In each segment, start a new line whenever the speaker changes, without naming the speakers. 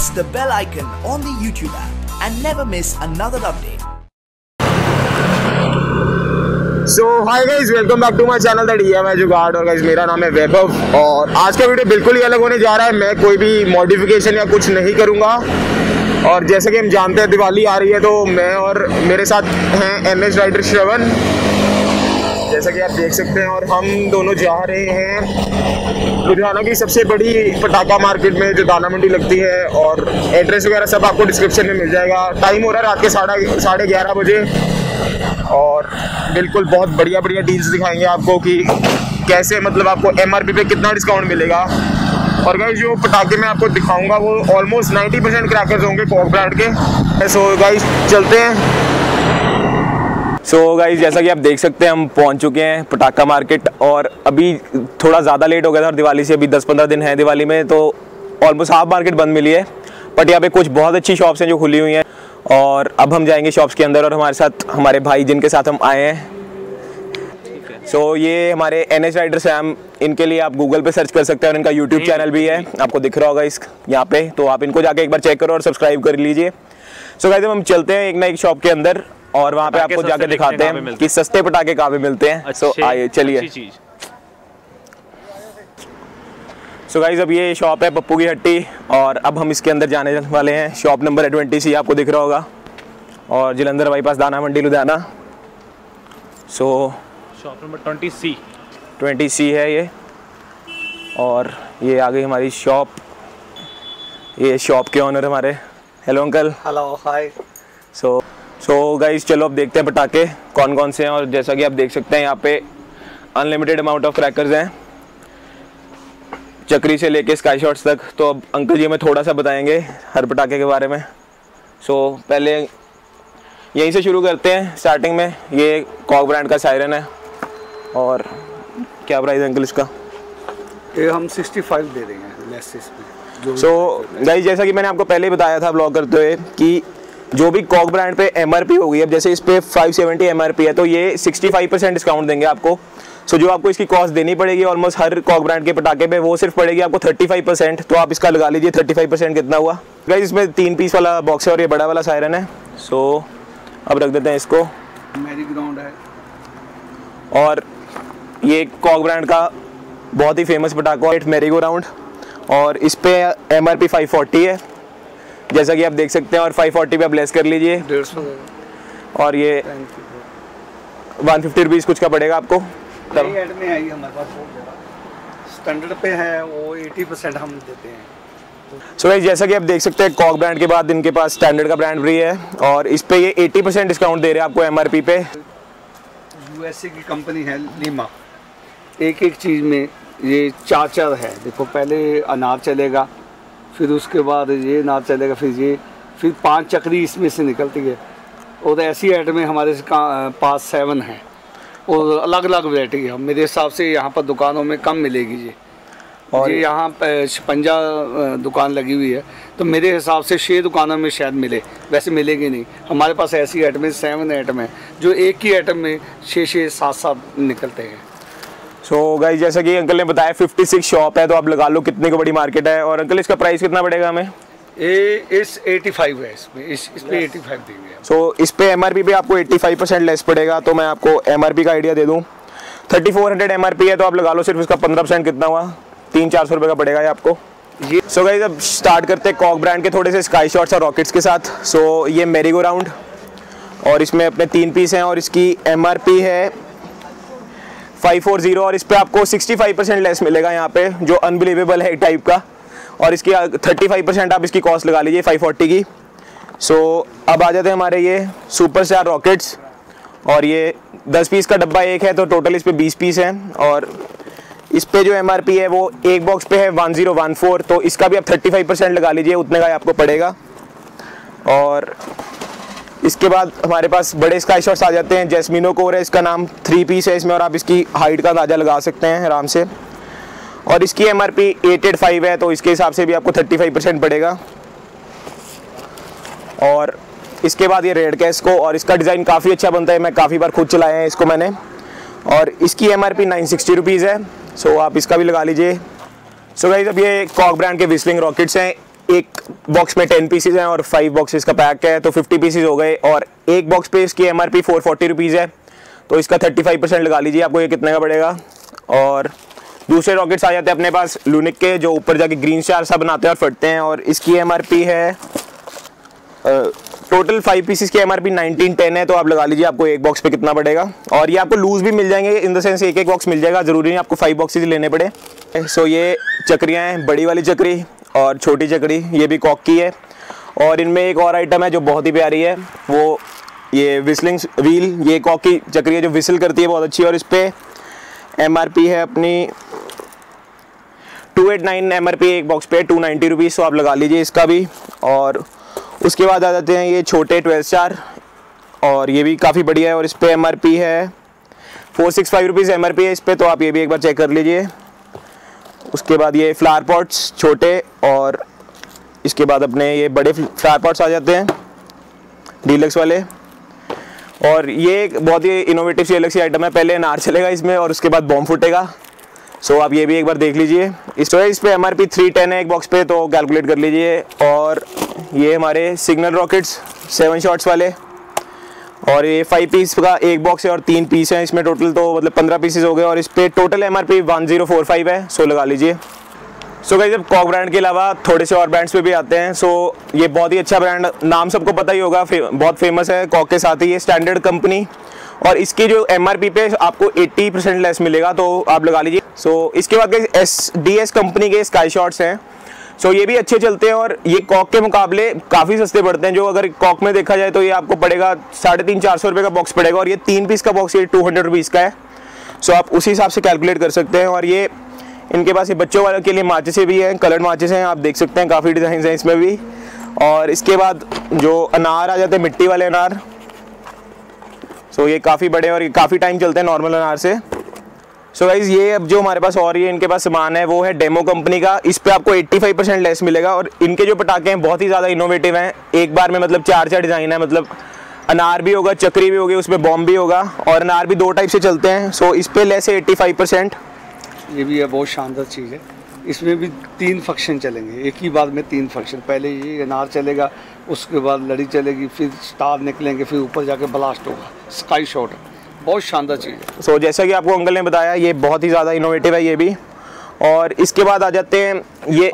press the bell icon on the YouTube app and never miss another update.
So hi guys, welcome back to my channel that मैं जुगाड़। और guys मेरा नाम है वैभव और आज का वीडियो बिल्कुल ही अलग होने जा रहा है। मैं कोई भी मॉडिफिकेशन या कुछ नहीं करूँगा। और जैसे कि हम जानते हैं दिवाली आ रही है, तो मैं और मेरे साथ हैं एमएस राइडर श्रवण, जैसा कि आप देख सकते हैं। और हम दोनों जा रहे हैं लुधियाना की सबसे बड़ी पटाखा मार्केट में जो दाना मंडी लगती है, और एड्रेस वगैरह सब आपको डिस्क्रिप्शन में मिल जाएगा। टाइम हो रहा है रात के 11:30 बजे और बिल्कुल बहुत बढ़िया बढ़िया डील्स दिखाएंगे आपको कि कैसे मतलब आपको एमआरपी पे कितना डिस्काउंट मिलेगा। और गाइस जो पटाखे मैं आपको दिखाऊंगा वो ऑलमोस्ट 90% क्रैकर्स होंगे कॉक ब्रांड के। सो गाइस चलते हैं। सो गाइस जैसा कि आप देख सकते हैं हम पहुंच चुके हैं पटाखा मार्केट, और अभी थोड़ा ज़्यादा लेट हो गया था और दिवाली से अभी 10-15 दिन है दिवाली में, तो ऑलमोस्ट हाफ मार्केट बंद मिली है। बट यहाँ पे कुछ बहुत अच्छी शॉप्स हैं जो खुली हुई हैं, और अब हम जाएंगे शॉप्स के अंदर। और हमारे साथ हमारे भाई जिनके साथ हम आए हैं, सो ये हमारे एनएस राइडर सैम, इनके लिए आप गूगल पे सर्च कर सकते हैं और इनका यूट्यूब चैनल भी है, आपको दिख रहा होगा इस यहाँ पे, तो आप इनको जाके एक बार चेक करो और सब्सक्राइब कर लीजिए। सो गाइस हम चलते हैं एक ना एक शॉप के अंदर और वहाँ पे आपको जाकर दिखाते हैं कि सस्ते पटाखे कहाँ पे मिलते हैं। सो आइए चलिए। सो गाइस अब ये शॉप है पप्पू की हट्टी, और अब हम इसके अंदर जाने वाले हैं। शॉप नंबर है 20C, आपको दिख रहा होगा, और Jalandhar bypass Dana Mandi Ludhiana. So
shop number 20C
है ये, और ये आ गई हमारी शॉप। ये शॉप के ऑनर हमारे। Hello uncle.
Hello hi.
So guys चलो अब देखते हैं पटाखे कौन कौन से हैं। और जैसा कि आप देख सकते हैं यहाँ पे अनलिमिटेड अमाउंट ऑफ क्रैकर्स हैं, चक्री से लेके स्काई शॉट्स तक। तो अब अंकल जी हमें थोड़ा सा बताएंगे हर पटाखे के बारे में। सो पहले यहीं से शुरू करते हैं। स्टार्टिंग में ये कॉक ब्रांड का सायरन है, और क्या प्राइस है अंकल इसका?
ये हम 65 दे रहे हैं लेसेस में।
सो गाइस जैसा कि मैंने आपको पहले ही बताया था ब्लॉग करते हुए कि जो भी कॉक ब्रांड पे एमआरपी होगी, अब जैसे इस पे 570 एमआरपी है, तो ये 65% डिस्काउंट देंगे आपको। सो जो आपको इसकी कॉस्ट देनी पड़ेगी ऑलमोस्ट हर कॉक ब्रांड के पटाखे पे, वो सिर्फ पड़ेगी आपको 35%। तो आप इसका लगा लीजिए 35% कितना हुआ। गाइस इसमें 3 पीस वाला बॉक्स है और ये बड़ा वाला सायरन है। सो अब रख देते हैं इसको।
मेरी ग्राउंड है,
और ये कॉक ब्रांड का बहुत ही फेमस पटाखा है मेरी गो राउंड, और इस पे एमआरपी 540 है जैसा कि आप देख सकते हैं, और 540 पे आप लेस कर लीजिए।
150
और ये 150 रुपीज़ कुछ का पड़ेगा आपको।
तब एड में आई हमारे पास स्टैंडर्ड पे है वो 80% हम देते हैं।
सो गाइस जैसा कि आप देख सकते हैं कॉक ब्रांड के बाद इनके पास स्टैंडर्ड का ब्रांड भी है, और इस पे ये 80% डिस्काउंट दे रहे हैं आपको एमआरपी पे।
यूएसए की कंपनी है लीमा, एक एक चीज़ में ये चार है। देखो पहले अनार चलेगा, फिर उसके बाद ये अनार चलेगा, फिर 5 चक्री इसमें से निकलती है। और ऐसी आइटम में हमारे पास 7 है, और अलग अलग वैरायटी है। मेरे हिसाब से यहाँ पर दुकानों में कम मिलेगी जी। और ये यहाँ पर 56 दुकान लगी हुई है, तो मेरे हिसाब से 6 दुकानों में शायद मिले, वैसे मिलेगी नहीं। हमारे पास ऐसी आइटम 7 आइटम है जो एक ही आइटम में 6-6, 7-7 निकलते हैं।
सो गाइस जैसा कि अंकल ने बताया 56 शॉप है, तो आप लगा लो कितनी को बड़ी मार्केट है। और अंकल इसका प्राइस कितना पड़ेगा हमें?
इस 85 है इसमें, इस पे 85 देंगे।
सो इस पे एमआरपी पे आपको 85% लेस पड़ेगा। तो मैं आपको एमआरपी का आइडिया दे दूं, 3400 एमआरपी है, तो आप लगा लो सिर्फ इसका 15% कितना हुआ, 300-400 रुपये का पड़ेगा ये आपको। ये सो गाइस अब स्टार्ट करते हैं कॉक ब्रांड के थोड़े से स्काई शॉट्स और रॉकेट्स के साथ। सो ये मेरी गो राउंड, और इसमें अपने 3 पीस हैं, और इसकी एमआरपी है 540, और इस पे आपको 65% लेस मिलेगा यहाँ पे, जो अनबिलीवेबल है एक टाइप का। और इसकी 35% आप इसकी कॉस्ट लगा लीजिए 540 की। सो अब आ जाते हैं हमारे ये सुपर स्टार रॉकेट्स, और ये 10 पीस का डब्बा एक है, तो टोटल इस पे 20 पीस हैं। और इस पे जो एमआरपी है वो एक बॉक्स पे है 1014, तो इसका भी आप 35% लगा लीजिए, उतने का आपको पड़ेगा। और इसके बाद हमारे पास बड़े स्काई शॉट्स आ जाते हैं। जैस्मिनो कोर है इसका नाम, 3 पीस है इसमें, और आप इसकी हाइट का अंदाजा लगा सकते हैं आराम से। और इसकी एमआरपी 885 है, तो इसके हिसाब से भी आपको 35% पड़ेगा। और इसके बाद ये रेड कैश को, और इसका डिज़ाइन काफ़ी अच्छा बनता है, मैं काफ़ी बार खुद चलाया है इसको मैंने। और इसकी एमआरपी 960 रुपीज़ है, सो आप इसका भी लगा लीजिए। सो गाइस अब ये कॉक ब्रांड के विस्लिंग रॉकेट्स हैं, एक बॉक्स में 10 पीसेज हैं और 5 बॉक्सेस का पैक है, तो 50 पीसेज हो गए। और एक बॉक्स पे इसकी MRP 440 रुपीज़ है, तो इसका 35% लगा लीजिए, आपको ये कितने का पड़ेगा। और दूसरे रॉकेट्स आ जाते हैं अपने पास लूनिक के, जो ऊपर जाके ग्रीन स्टार सा बनाते हैं और फटते हैं, और इसकी MRP है टोटल 5 पीसेस की MRP 1910 है, तो आप लगा लीजिए आपको एक बॉक्स पे कितना पड़ेगा। और ये आपको लूज भी मिल जाएंगे, इन द सेंस एक बॉक्स मिल जाएगा, ज़रूरी नहीं आपको 5 बॉक्सेस लेने पड़े। सो ये चक्रियाँ हैं, बड़ी वाली चक्री और छोटी चक्री, ये भी कॉक की है। और इनमें एक और आइटम है जो बहुत ही प्यारी है, वो ये विस्लिंग व्हील, ये कॉक की चक्री है जो विसल करती है, बहुत अच्छी है। और इस पर MRP है अपनी 289 MRP एक बॉक्स पे 290 रुपीज़, तो आप लगा लीजिए इसका भी। और उसके बाद आ जाते हैं ये छोटे 12 स्टार, और ये भी काफ़ी बढ़िया है, और इस पर MRP है 465 रुपीज़ MRP है इस पर, तो आप ये भी एक बार चेक कर लीजिए। उसके बाद ये फ्लावर पॉट्स छोटे, और इसके बाद अपने ये बड़े फ्लावर पॉट्स आ जाते हैं डीलक्स वाले। और ये एक बहुत ही इनोवेटिव सी अलग सी आइटम है, पहले अनार चलेगा इसमें और उसके बाद बॉम्ब फूटेगा, सो आप ये भी एक बार देख लीजिए। इस पे MRP 310 है एक बॉक्स पे, तो कैलकुलेट कर लीजिए। और ये हमारे सिग्नल रॉकेट्स 7 शॉट्स वाले, और ये 5 पीस का एक बॉक्स है और 3 पीस हैं इसमें टोटल, तो मतलब 15 पीसेस हो गए। और इस पर टोटल MRP 1045 है, सो लगा लीजिए। सो गाइस, अब कॉक ब्रांड के अलावा थोड़े से और ब्रांड्स पे भी आते हैं। सो ये बहुत ही अच्छा ब्रांड, नाम सबको पता ही होगा, बहुत फेमस है कॉक के साथ ही, ये स्टैंडर्ड कंपनी, और इसकी जो MRP पे आपको 80% लेस मिलेगा, तो आप लगा लीजिए। सो इसके बाद SDS कंपनी के स्काई शॉट्स हैं, सो ये भी अच्छे चलते हैं, और ये कॉक के मुकाबले काफ़ी सस्ते पड़ते हैं। जो अगर कॉक में देखा जाए तो ये आपको पड़ेगा 350-400 रुपये का बॉक्स पड़ेगा, और ये 3 पीस का बॉक्स ये 200 रुपीज़ का है। सो आप उसी हिसाब से कैलकुलेट कर सकते हैं। और ये इनके पास ये बच्चों वालों के लिए माचिस भी हैं, कलर्ड माचिस हैं, आप देख सकते हैं, काफ़ी डिज़ाइन हैं इसमें भी। और इसके बाद जो अनार आ जाते हैं, मिट्टी वाले अनार, सो ये काफ़ी बड़े और ये काफ़ी टाइम चलते हैं नॉर्मल अनार से। सो गाइज, ये अब जो हमारे पास और ये इनके पास सामान है वो है डेमो कंपनी का, इस पे आपको 85% लेस मिलेगा। और इनके जो पटाखे हैं बहुत ही ज़्यादा इनोवेटिव हैं, एक बार में मतलब 4 डिज़ाइन है, मतलब अनार भी होगा, चक्री भी होगी, उसमें बॉम्ब भी होगा, और अनार भी 2 टाइप से चलते हैं। सो इस पे लेस है 85%।
ये भी है, बहुत शानदार चीज़ है। इसमें भी 3 फंक्शन चलेंगे एक ही बार में, 3 फंक्शन। पहले ये अनार चलेगा, उसके बाद लड़ी चलेगी, फिर स्टार निकलेंगे, फिर ऊपर जाके ब्लास्ट होगा, स्काई शॉट, बहुत शानदार चीज़ है।
सो जैसा कि आपको अंकल ने बताया, ये बहुत ही ज़्यादा इनोवेटिव है ये भी। और इसके बाद आ जाते हैं ये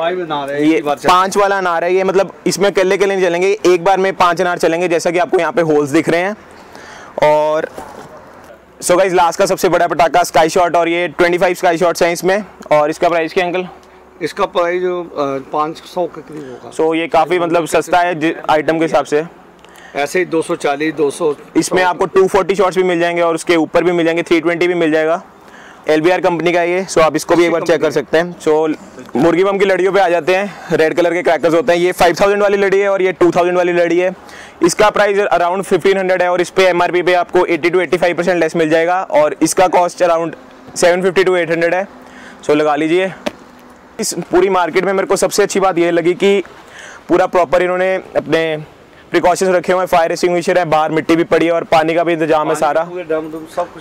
5 वाला अनार है, ये मतलब इसमें केले नहीं चलेंगे, एक बार में 5 अनार चलेंगे, जैसा कि आपको यहाँ पे होल्स दिख रहे हैं। और सो गाइस, लास्ट का सबसे बड़ा पटाखा स्काई शॉट, और ये 25 स्काई शॉट्स हैं इसमें। और इसका प्राइस क्या अंकल?
इसका प्राइस 500 के करीब होगा।
सो ये काफ़ी मतलब सस्ता है आइटम के हिसाब से।
ऐसे ही 240, 200,
इसमें आपको 240 शॉट्स भी मिल जाएंगे, और उसके ऊपर भी मिल जाएंगे, 320 भी मिल जाएगा। LBR कंपनी का ये, सो आप इसको भी एक बार चेक कर सकते हैं। सो मुर्गी बम की लड़ियों पे आ जाते हैं, रेड कलर के क्रैकर्स होते हैं, ये 5000 वाली लड़ी है और ये 2000 वाली लड़ी है। इसका प्राइस अराउंड 1500 है, और इस पे MRP पे आपको 80 to 85% लेस मिल जाएगा, और इसका कॉस्ट अराउंड 750 to 800 है। सो लगा लीजिए। इस पूरी मार्केट में मेरे को सबसे अच्छी बात ये लगी कि पूरा प्रॉपर इन्होंने अपने प्रिकॉशंस रखे हुए हैं, फायर एक्सटिंग्विशर है, बाहर मिट्टी भी पड़ी है और पानी का भी इंतजाम है सारा।